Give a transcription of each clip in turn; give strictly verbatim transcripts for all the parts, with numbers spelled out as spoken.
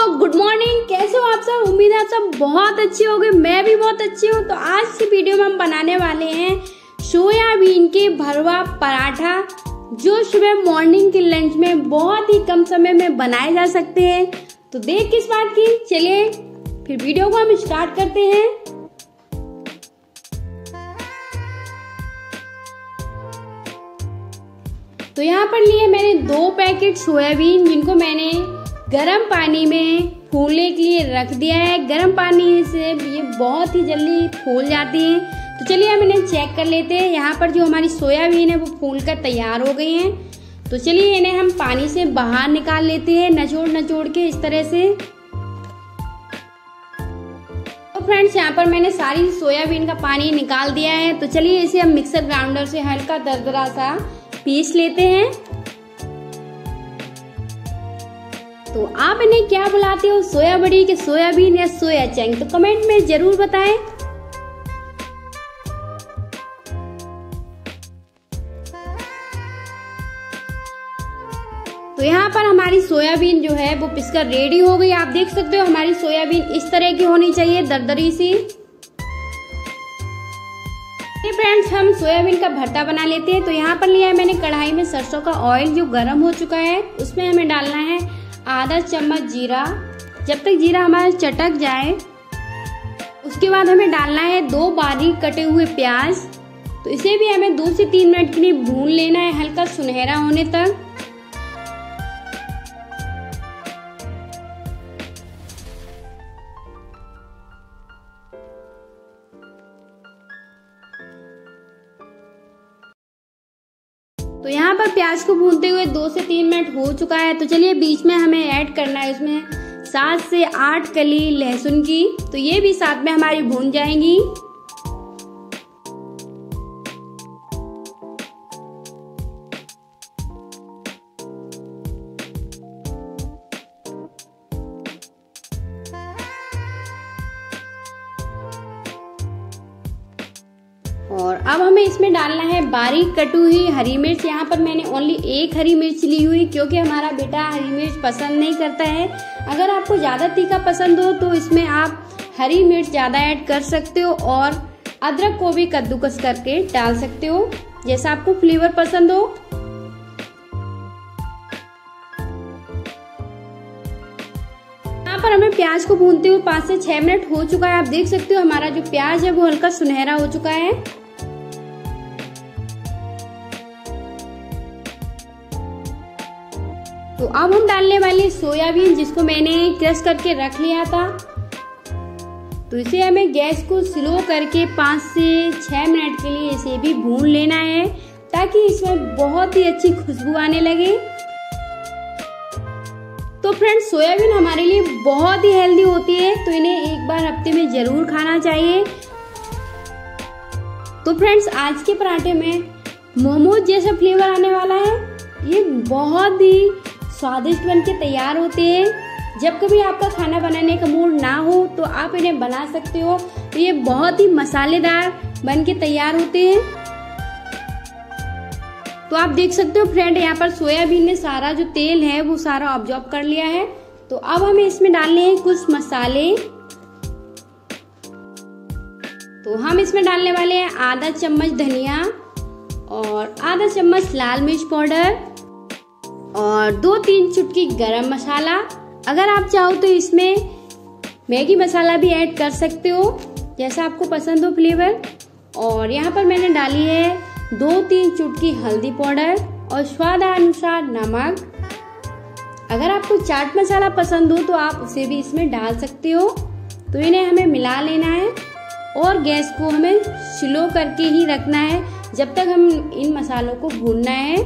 Good morning. कैसे हो आप सब? उम्मीद है आप सब बहुत अच्छे होंगे। मैं भी बहुत अच्छी हूँ। तो आज की वीडियो में हम बनाने वाले हैं सोयाबीन के भरवा पराठा, जो सुबह मॉर्निंग के लंच में बहुत ही कम समय में बनाए जा सकते हैं। तो देख किस बात की, चलिए फिर वीडियो को हम स्टार्ट करते हैं। तो यहाँ पर लिए मैंने दो पैकेट सोयाबीन, जिनको मैंने गर्म पानी में फूलने के लिए रख दिया है। गर्म पानी से ये बहुत ही जल्दी फूल जाती हैं। तो चलिए हम इन्हें चेक कर लेते हैं। यहाँ पर जो हमारी सोयाबीन है वो फूल कर तैयार हो गई हैं। तो चलिए इन्हें हम पानी से बाहर निकाल लेते हैं, नचोड़ नचोड़ के इस तरह से। तो फ्रेंड्स, यहाँ पर मैंने सारी सोयाबीन का पानी निकाल दिया है। तो चलिए इसे हम मिक्सर ग्राइंडर से हल्का दरदरा सा पीस लेते हैं। तो आप इन्हें क्या बुलाते हो, सोया बड़ी के सोयाबीन या सोया चंक? तो कमेंट में जरूर बताएं। तो यहाँ पर हमारी सोयाबीन जो है वो पिसकर रेडी हो गई। आप देख सकते हो हमारी सोयाबीन इस तरह की होनी चाहिए, दरदरी सी। फ्रेंड्स, हम सोयाबीन का भरता बना लेते हैं। तो यहाँ पर लिया है मैंने कढ़ाई में सरसों का ऑयल, जो गर्म हो चुका है। उसमें हमें डालना है आधा चम्मच जीरा। जब तक जीरा हमारा चटक जाए, उसके बाद हमें डालना है दो बारीक कटे हुए प्याज। तो इसे भी हमें दो से तीन मिनट के लिए भून लेना है, हल्का सुनहरा होने तक। तो यहाँ पर प्याज को भूनते हुए दो से तीन मिनट हो चुका है। तो चलिए बीच में हमें ऐड करना है इसमें सात से आठ कली लहसुन की। तो ये भी साथ में हमारी भून जाएंगी। और अब हमें इसमें डालना है बारीक कटी हुई हरी मिर्च। यहाँ पर मैंने ओनली एक हरी मिर्च ली हुई, क्योंकि हमारा बेटा हरी मिर्च पसंद नहीं करता है। अगर आपको ज्यादा तीखा पसंद हो तो इसमें आप हरी मिर्च ज्यादा ऐड कर सकते हो, और अदरक को भी कद्दूकस करके डाल सकते हो, जैसा आपको फ्लेवर पसंद हो। यहाँ पर हमें प्याज को भूनते हुए पाँच से छह मिनट हो चुका है। आप देख सकते हो हमारा जो प्याज है वो हल्का सुनहरा हो चुका है। तो अब हम डालने वाले सोयाबीन, जिसको मैंने क्रश करके रख लिया था। तो इसे हमें गैस को स्लो करके पाँच से छह मिनट के लिए इसे भी भून लेना है, ताकि इसमें बहुत ही अच्छी खुशबू आने लगे। तो फ्रेंड्स, सोयाबीन हमारे लिए बहुत ही हेल्दी होती है, तो इन्हें एक बार हफ्ते में जरूर खाना चाहिए। तो फ्रेंड्स, आज के पराठे में मोमोज जैसा फ्लेवर आने वाला है। ये बहुत ही स्वादिष्ट बन के तैयार होते हैं। जब कभी आपका खाना बनाने का मूड ना हो तो आप इन्हें बना सकते हो। तो ये बहुत ही मसालेदार बन के तैयार होते हैं। तो आप देख सकते हो फ्रेंड, यहाँ पर सोयाबीन ने सारा जो तेल है वो सारा ऑब्जॉर्ब कर लिया है। तो अब हमें इसमें डालने हैं कुछ मसाले। तो हम इसमें डालने वाले हैं आधा चम्मच धनिया, और आधा चम्मच लाल मिर्च पाउडर, और दो तीन चुटकी गरम मसाला। अगर आप चाहो तो इसमें मैगी मसाला भी ऐड कर सकते हो, जैसा आपको पसंद हो फ्लेवर। और यहाँ पर मैंने डाली है दो तीन चुटकी हल्दी पाउडर, और स्वादानुसार नमक। अगर आपको चाट मसाला पसंद हो तो आप उसे भी इसमें डाल सकते हो। तो इन्हें हमें मिला लेना है, और गैस को हमें स्लो करके ही रखना है जब तक हम इन मसालों को भूनना है।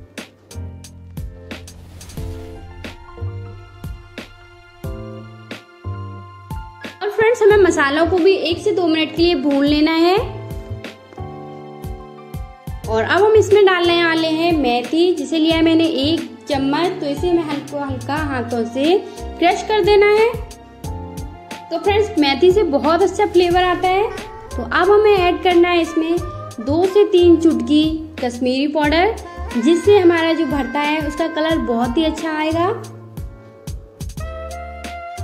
और फ्रेंड्स, हमें मसालों को भी एक से दो मिनट के लिए भून लेना है। और अब हम इसमें डालने वाले हैं मेथी, जिसे लिया है मैंने एक चम्मच। तो इसे हमें हल्का हल्का हाथों से क्रश कर देना है। तो फ्रेंड्स, मेथी से बहुत अच्छा फ्लेवर आता है। तो अब हमें ऐड करना है इसमें दो से तीन चुटकी कश्मीरी पाउडर, जिससे हमारा जो भरता है उसका कलर बहुत ही अच्छा आएगा।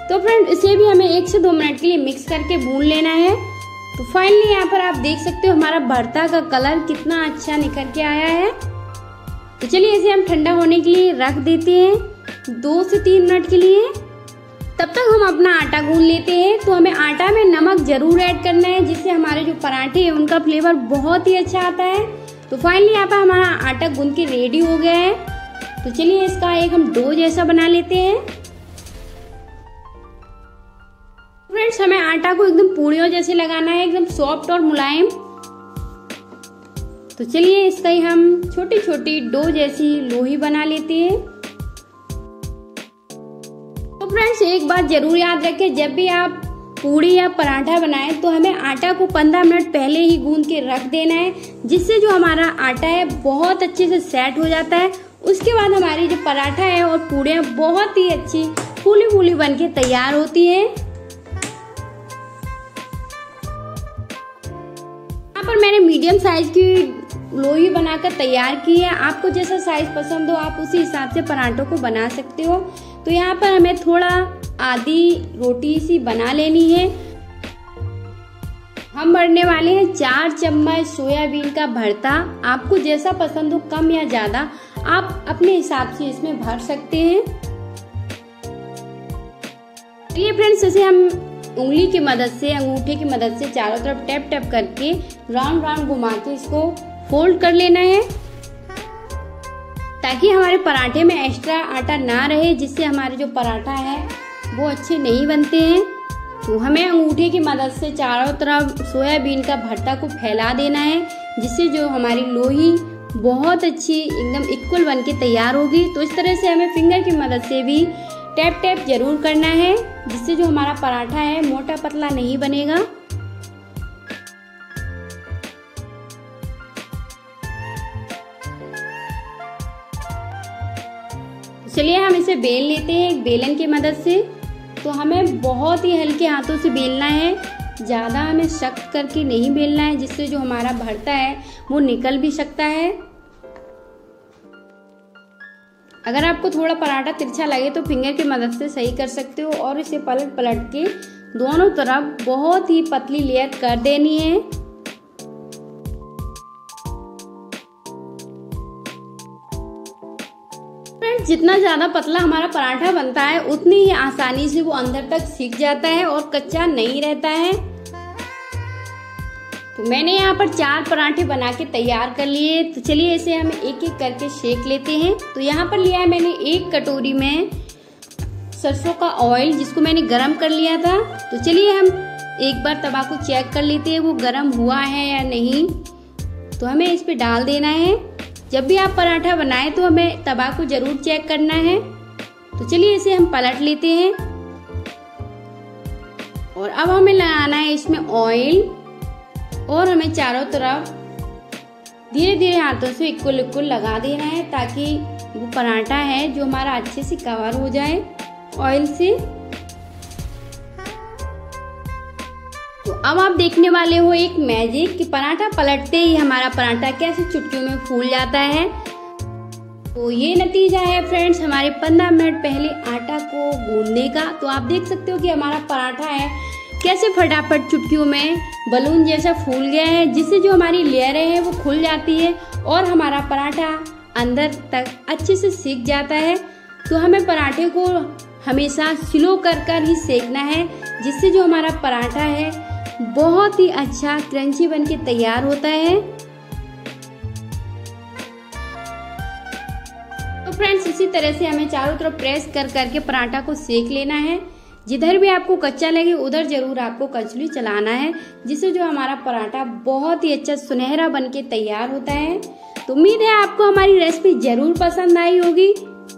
तो फ्रेंड इसे भी हमें एक से दो मिनट के लिए मिक्स करके भून लेना है। तो फाइनली यहाँ पर आप देख सकते हो हमारा भरता का कलर कितना अच्छा निकल के आया है। तो चलिए इसे हम ठंडा होने के लिए रख देते हैं दो से तीन मिनट के लिए। तब तक हम अपना आटा गूंद लेते हैं। तो हमें आटा में नमक जरूर ऐड करना है, जिससे हमारे जो पराठे हैं उनका फ्लेवर बहुत ही अच्छा आता है। तो फाइनली यहाँ पर हमारा आटा गूंद के रेडी हो गया है। तो चलिए इसका एक हम डो जैसा बना लेते हैं। फ्रेंड्स हमें आटा को एकदम पूड़ियों जैसे लगाना है, एकदम सॉफ्ट और मुलायम। तो चलिए इसका ही हम छोटी छोटी डो जैसी लोही बना लेते हैं। तो फ्रेंड्स एक बात जरूर याद रखें, जब भी आप पूड़ी या पराठा बनाएं तो हमें आटा को पंद्रह मिनट पहले ही गूंद के रख देना है, जिससे जो हमारा आटा है बहुत अच्छे से सेट हो जाता है। उसके बाद हमारी जो पराठा है और पूड़ियाँ बहुत ही अच्छी फूली फूली बन के तैयार होती है। यहाँ पर मैंने मीडियम साइज की लोही बनाकर तैयार की है। आपको जैसा साइज पसंद हो आप उसी हिसाब से पराठों को बना सकते हो। तो यहाँ पर हमें थोड़ा आधी रोटी सी बना लेनी है। हम भरने वाले हैं चार चम्मच सोयाबीन का भरता। आपको जैसा पसंद हो कम या ज्यादा आप अपने हिसाब से इसमें भर सकते हैं। चलिए फ्रेंड्स इसे हम उंगली की मदद से, अंगूठे की मदद से चारों तरफ टैप टैप करके राउंड राउंड घुमा के इसको फोल्ड कर लेना है, ताकि हमारे पराठे में एक्स्ट्रा आटा ना रहे, जिससे हमारे जो पराठा है वो अच्छे नहीं बनते हैं। तो हमें अंगूठे की मदद से चारों तरफ सोयाबीन का भरता को फैला देना है, जिससे जो हमारी लोही बहुत अच्छी एकदम इक्वल बन के तैयार होगी। तो इस तरह से हमें फिंगर की मदद से भी टैप टैप जरूर करना है, जिससे जो हमारा पराठा है मोटा पतला नहीं बनेगा। चलिए हम इसे बेल लेते हैं एक बेलन की मदद से। तो हमें बहुत ही हल्के हाथों से बेलना है, ज्यादा हमें सख्त करके नहीं बेलना है, जिससे जो हमारा भरता है वो निकल भी सकता है। अगर आपको थोड़ा पराठा तिरछा लगे तो फिंगर की मदद से सही कर सकते हो, और इसे पलट पलट के दोनों तरफ बहुत ही पतली लेयर कर देनी है। फ्रेंड्स जितना ज्यादा पतला हमारा पराठा बनता है उतनी ही आसानी से वो अंदर तक सिक जाता है और कच्चा नहीं रहता है। तो मैंने यहाँ पर चार पराठे बना के तैयार कर लिए। तो चलिए इसे हम एक एक करके सेक लेते हैं। तो यहाँ पर लिया है मैंने एक कटोरी में सरसों का ऑयल, जिसको मैंने गरम कर लिया था। तो चलिए हम एक बार तवा को चेक कर लेते हैं वो गरम हुआ है या नहीं। तो हमें इस पे डाल देना है। जब भी आप पराठा बनाएं तो हमें तवा को जरूर चेक करना है। तो चलिए इसे हम पलट लेते हैं, और अब हमें लगाना है इसमें ऑयल, और हमें चारों तरफ धीरे धीरे हाथों से इक्वल इक्वल लगा देना है, ताकि वो पराठा है जो हमारा अच्छे से कवर हो जाए ऑयल से। तो अब आप देखने वाले हो एक मैजिक कि पराठा पलटते ही हमारा पराठा कैसे चुटकियों में फूल जाता है। तो ये नतीजा है फ्रेंड्स हमारे पंद्रह मिनट पहले आटा को गूंदने का। तो आप देख सकते हो कि हमारा पराठा है कैसे फटाफट चुटकियों में बलून जैसा फूल गया है, जिससे जो हमारी लेयरें हैं वो खुल जाती है और हमारा पराठा अंदर तक अच्छे से सिक जाता है। तो हमें पराठे को हमेशा स्लो कर कर ही सेकना है, जिससे जो हमारा पराठा है बहुत ही अच्छा क्रंची बन के तैयार होता है। तो फ्रेंड्स इसी तरह से हमें चारों तरफ प्रेस कर करके पराठा को सेक लेना है। जिधर भी आपको कच्चा लगे उधर जरूर आपको कचली चलाना है, जिससे जो हमारा पराठा बहुत ही अच्छा सुनहरा बन के तैयार होता है। तो उम्मीद है आपको हमारी रेसिपी जरूर पसंद आई होगी।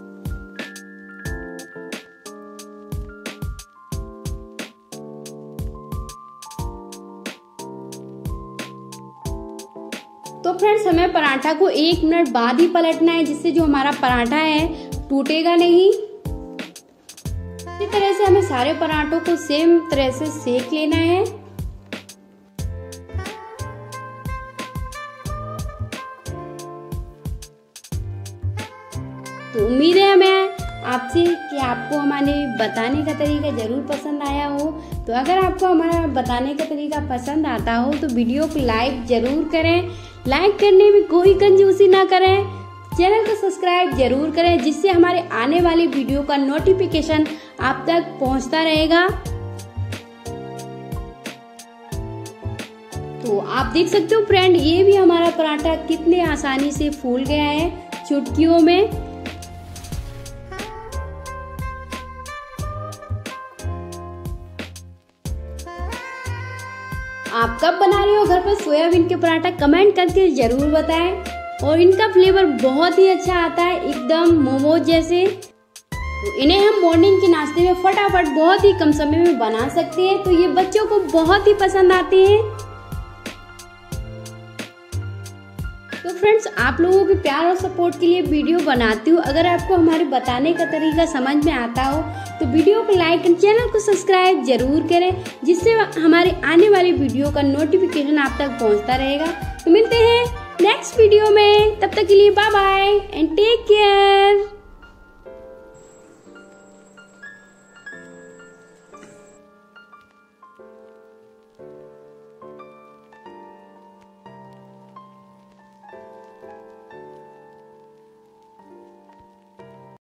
तो फ्रेंड्स हमें पराठा को एक मिनट बाद ही पलटना है, जिससे जो हमारा पराठा है टूटेगा नहीं। इसी तरह से हमें सारे पराठों को सेम तरह से सेक लेना है। तो उम्मीद है हमें आप आपसे कि आपको हमारे बताने का तरीका ज़रूर पसंद आया हो। तो अगर आपको हमारा बताने का तरीका पसंद आता हो तो वीडियो को लाइक ज़रूर करें। लाइक करने में कोई कंजूसी ना करें। चैनल को सब्सक्राइब जरूर करें, जिससे हमारे आने वाली वीडियो का नोटिफिकेशन आप तक पहुंचता रहेगा। तो आप देख सकते हो फ्रेंड, ये भी हमारा पराठा कितने आसानी से फूल गया है चुटकियों में। आप कब बना रहे हो घर पर सोयाबीन के पराठा, कमेंट करके जरूर बताएं। और इनका फ्लेवर बहुत ही अच्छा आता है, एकदम मोमोज जैसे। तो इन्हें हम मॉर्निंग के नाश्ते में फटाफट बहुत ही कम समय में बना सकते हैं। तो ये बच्चों को बहुत ही पसंद आते हैं। तो फ्रेंड्स, आप लोगों के प्यार और सपोर्ट के लिए वीडियो बनाती हूँ। अगर आपको हमारे बताने का तरीका समझ में आता हो तो वीडियो को लाइक और चैनल को सब्सक्राइब जरूर करें, जिससे हमारे आने वाली वीडियो का नोटिफिकेशन आप तक पहुंचता रहेगा। तो मिलते हैं नेक्स्ट वीडियो में, तब तक के लिए bye bye and take care.